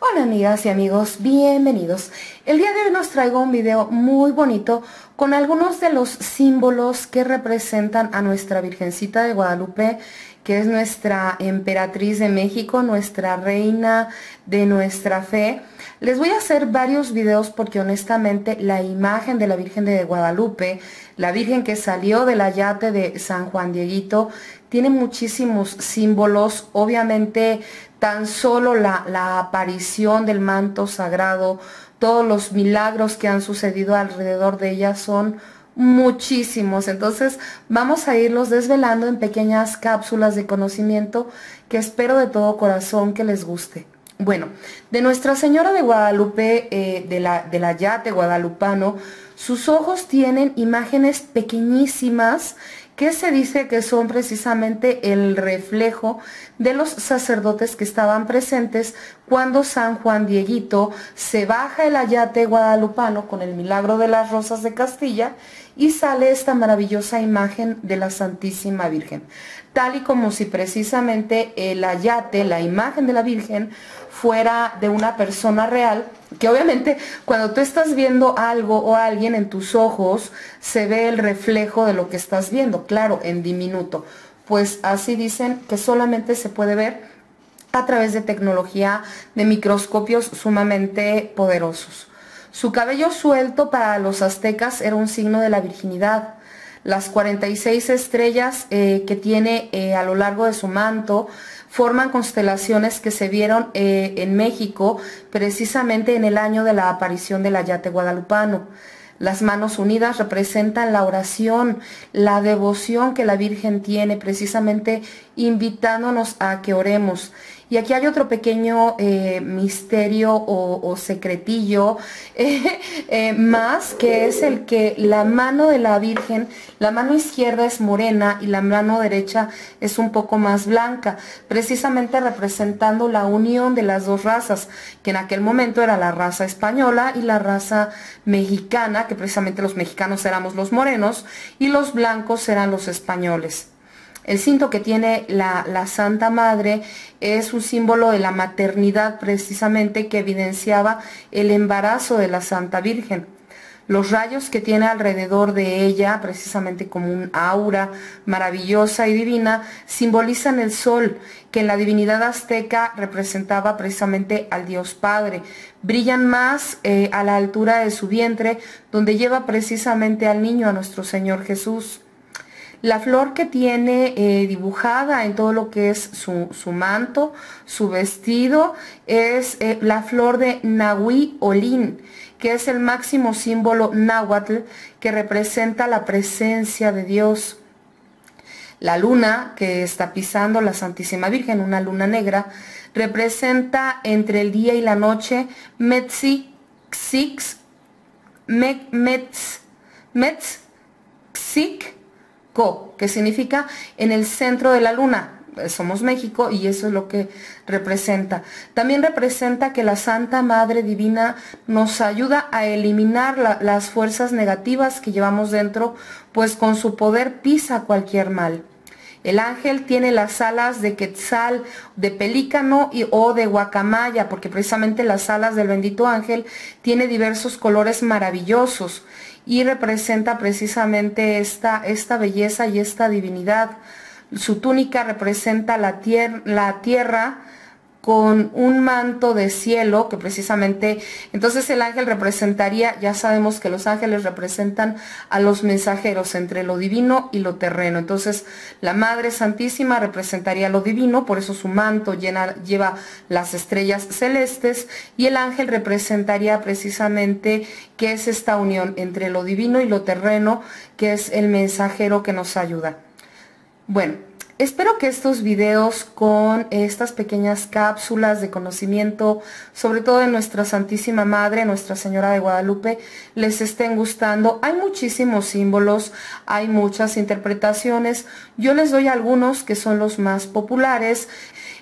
Hola amigas y amigos, bienvenidos. El día de hoy nos traigo un video muy bonito con algunos de los símbolos que representan a nuestra Virgencita de Guadalupe, que es nuestra emperatriz de México, nuestra reina de nuestra fe. Les voy a hacer varios videos porque honestamente la imagen de la Virgen de Guadalupe, la Virgen que salió del ayate de San Juan Dieguito, tiene muchísimos símbolos. Obviamente tan solo la aparición del manto sagrado, todos los milagros que han sucedido alrededor de ella son muchísimos. Entonces vamos a irlos desvelando en pequeñas cápsulas de conocimiento que espero de todo corazón que les guste. Bueno, de Nuestra Señora de Guadalupe, del ayate guadalupano, sus ojos tienen imágenes pequeñísimas que se dice que son precisamente el reflejo de los sacerdotes que estaban presentes cuando San Juan Dieguito se baja el ayate guadalupano con el milagro de las rosas de Castilla y sale esta maravillosa imagen de la Santísima Virgen, tal y como si precisamente el ayate, la imagen de la Virgen, fuera de una persona real, que obviamente cuando tú estás viendo algo o a alguien en tus ojos, se ve el reflejo de lo que estás viendo, claro, en diminuto. Pues así dicen que solamente se puede ver a través de tecnología de microscopios sumamente poderosos. Su cabello suelto para los aztecas era un signo de la virginidad. Las 46 estrellas que tiene a lo largo de su manto forman constelaciones que se vieron en México precisamente en el año de la aparición del ayate guadalupano. Las manos unidas representan la oración, la devoción que la Virgen tiene, precisamente invitándonos a que oremos. Y aquí hay otro pequeño misterio o secretillo más, que es el que la mano de la Virgen, la mano izquierda es morena y la mano derecha es un poco más blanca, precisamente representando la unión de las dos razas, que en aquel momento era la raza española y la raza mexicana, que precisamente los mexicanos éramos los morenos y los blancos eran los españoles. El cinto que tiene la Santa Madre es un símbolo de la maternidad precisamente, que evidenciaba el embarazo de la Santa Virgen. Los rayos que tiene alrededor de ella, precisamente como un aura maravillosa y divina, simbolizan el sol, que en la divinidad azteca representaba precisamente al Dios Padre. Brillan más a la altura de su vientre, donde lleva precisamente al niño, a nuestro Señor Jesús. La flor que tiene dibujada en todo lo que es su manto, su vestido, es la flor de Nahui Olin, que es el máximo símbolo náhuatl que representa la presencia de Dios. La luna que está pisando la Santísima Virgen, una luna negra, representa entre el día y la noche Metzi-Xix, que significa en el centro de la luna. Somos México y eso es lo que representa. También representa que la Santa Madre Divina nos ayuda a eliminar las fuerzas negativas que llevamos dentro, pues con su poder pisa cualquier mal. El ángel tiene las alas de quetzal, de pelícano o de guacamaya, porque precisamente las alas del bendito ángel tiene diversos colores maravillosos y representa precisamente esta belleza y esta divinidad. Su túnica representa la tierra con un manto de cielo, que precisamente, entonces el ángel representaría, ya sabemos que los ángeles representan a los mensajeros entre lo divino y lo terreno. Entonces la Madre Santísima representaría lo divino, por eso su manto lleva las estrellas celestes, y el ángel representaría precisamente que es esta unión entre lo divino y lo terreno, que es el mensajero que nos ayuda. Bueno, espero que estos videos con estas pequeñas cápsulas de conocimiento, sobre todo de nuestra Santísima Madre, Nuestra Señora de Guadalupe, les estén gustando. Hay muchísimos símbolos, hay muchas interpretaciones. Yo les doy algunos que son los más populares.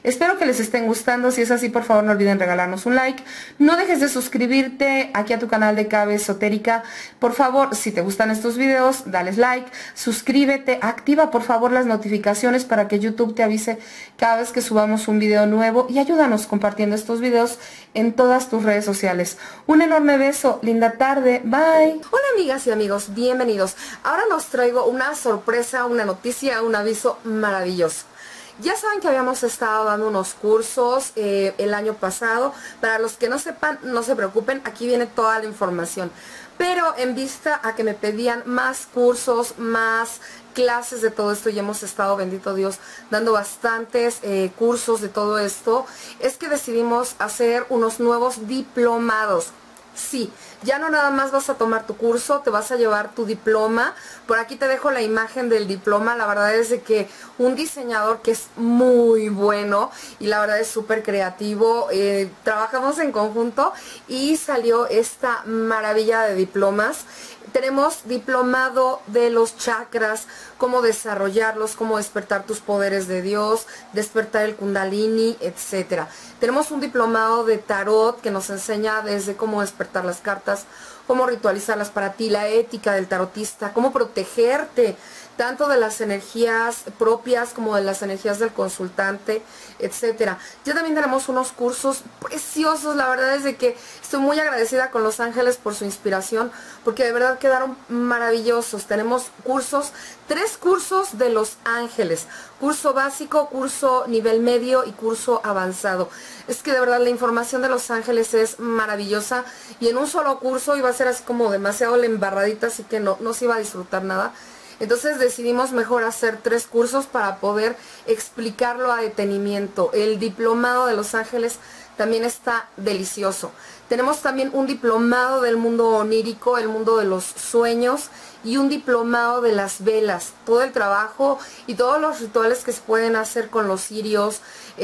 Espero que les estén gustando. Si es así, por favor no olviden regalarnos un like. No dejes de suscribirte aquí a tu canal de Cabe Esotérica. Por favor, si te gustan estos videos, dales like, suscríbete, activa por favor las notificaciones para que YouTube te avise cada vez que subamos un video nuevo y ayúdanos compartiendo estos videos en todas tus redes sociales. Un enorme beso, linda tarde, bye. Hola amigas y amigos, bienvenidos. Ahora nos traigo una sorpresa, una noticia, un aviso maravilloso. Ya saben que habíamos estado dando unos cursos el año pasado. Para los que no sepan, no se preocupen, aquí viene toda la información. Pero en vista a que me pedían más cursos, más clases de todo esto, y hemos estado, bendito Dios, dando bastantes cursos de todo esto, es que decidimos hacer unos nuevos diplomados. Sí, ya no nada más vas a tomar tu curso, te vas a llevar tu diploma. Por aquí te dejo la imagen del diploma. La verdad es de que un diseñador que es muy bueno y la verdad es súper creativo, trabajamos en conjunto y salió esta maravilla de diplomas. Tenemos diplomado de los chakras, cómo desarrollarlos, cómo despertar tus poderes de Dios, despertar el kundalini, etcétera. Tenemos un diplomado de tarot que nos enseña desde cómo despertar las cartas, cómo ritualizarlas para ti, la ética del tarotista, cómo protegerte tanto de las energías propias como de las energías del consultante, etcétera. Ya también tenemos unos cursos preciosos. La verdad es de que estoy muy agradecida con Los Ángeles por su inspiración, porque de verdad quedaron maravillosos. Tenemos cursos, 3 cursos de Los Ángeles: curso básico, curso nivel medio y curso avanzado. Es que de verdad la información de Los Ángeles es maravillosa y en un solo curso iba a ser así como demasiado la embarradita, así que no se iba a disfrutar nada. Entonces decidimos mejor hacer 3 cursos para poder explicarlo a detenimiento. El diplomado de Los Ángeles también está delicioso. Tenemos también un diplomado del mundo onírico, el mundo de los sueños, y un diplomado de las velas. Todo el trabajo y todos los rituales que se pueden hacer con los cirios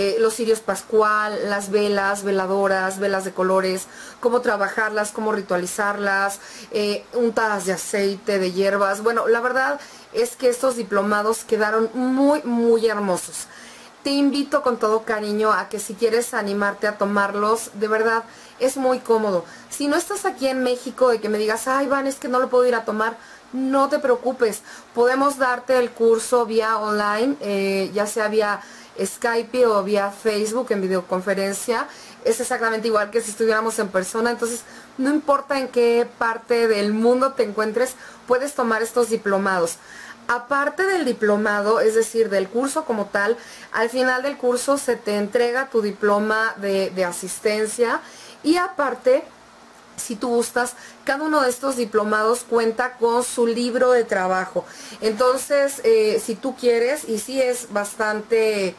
pascual, las velas, veladoras, velas de colores, cómo trabajarlas, cómo ritualizarlas, untadas de aceite, de hierbas. Bueno, la verdad es que estos diplomados quedaron muy, muy hermosos. Te invito con todo cariño a que si quieres animarte a tomarlos, de verdad es muy cómodo. Si no estás aquí en México, de que me digas, ay Van, es que no lo puedo ir a tomar, no te preocupes. Podemos darte el curso vía online, ya sea vía Skype o vía Facebook en videoconferencia. Es exactamente igual que si estuviéramos en persona. Entonces no importa en qué parte del mundo te encuentres, puedes tomar estos diplomados. Aparte del diplomado, es decir, del curso como tal, al final del curso se te entrega tu diploma de asistencia. Y aparte, si tú gustas, cada uno de estos diplomados cuenta con su libro de trabajo. Entonces, si tú quieres, y sí es bastante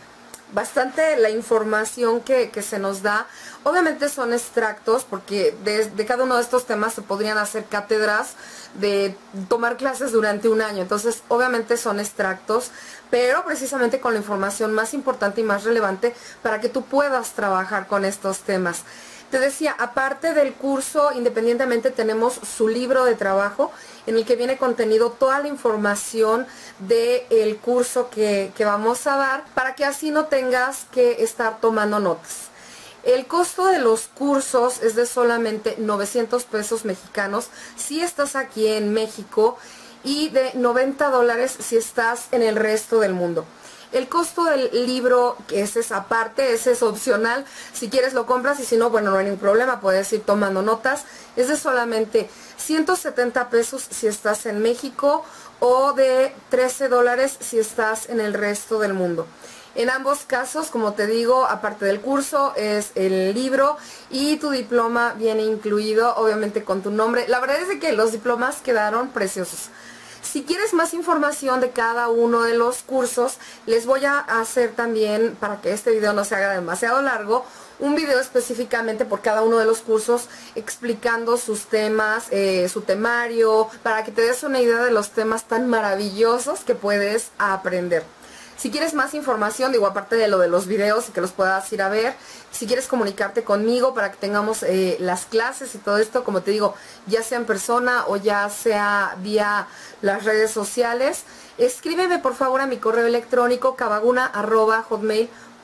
la información que se nos da. Obviamente son extractos, porque de cada uno de estos temas se podrían hacer cátedras de tomar clases durante un año. Entonces obviamente son extractos, pero precisamente con la información más importante y más relevante para que tú puedas trabajar con estos temas. Te decía, aparte del curso, independientemente tenemos su libro de trabajo en el que viene contenido toda la información del curso que vamos a dar, para que así no tengas que estar tomando notas. El costo de los cursos es de solamente 900 pesos mexicanos si estás aquí en México, y de $90 si estás en el resto del mundo. El costo del libro, que ese es aparte, ese es opcional. Si quieres lo compras, y si no, bueno, no hay ningún problema, puedes ir tomando notas. Es de solamente 170 pesos si estás en México, o de $13 si estás en el resto del mundo. En ambos casos, como te digo, aparte del curso, es el libro y tu diploma viene incluido, obviamente con tu nombre. La verdad es de que los diplomas quedaron preciosos. Si quieres más información de cada uno de los cursos, les voy a hacer también, para que este video no se haga demasiado largo, un video específicamente por cada uno de los cursos, explicando sus temas, su temario, para que te des una idea de los temas tan maravillosos que puedes aprender. Si quieres más información, digo, aparte de lo de los videos y que los puedas ir a ver, si quieres comunicarte conmigo para que tengamos las clases y todo esto, como te digo, ya sea en persona o ya sea vía las redes sociales, escríbeme por favor a mi correo electrónico cabaguna@hotmail.com.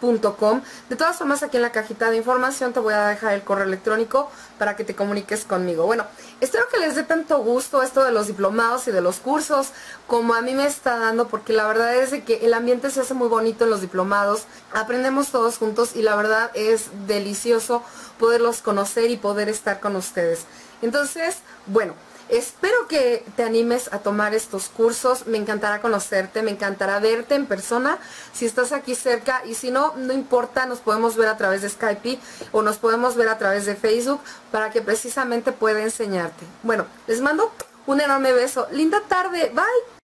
diplomados.com. De todas formas, aquí en la cajita de información te voy a dejar el correo electrónico para que te comuniques conmigo. Bueno, espero que les dé tanto gusto esto de los diplomados y de los cursos como a mí me está dando, porque la verdad es de que el ambiente se hace muy bonito en los diplomados, aprendemos todos juntos y la verdad es delicioso poderlos conocer y poder estar con ustedes. Entonces, bueno, espero que te animes a tomar estos cursos. Me encantará conocerte, me encantará verte en persona si estás aquí cerca, y si no, no importa, nos podemos ver a través de Skype o nos podemos ver a través de Facebook para que precisamente pueda enseñarte. Bueno, les mando un enorme beso. Linda tarde, bye.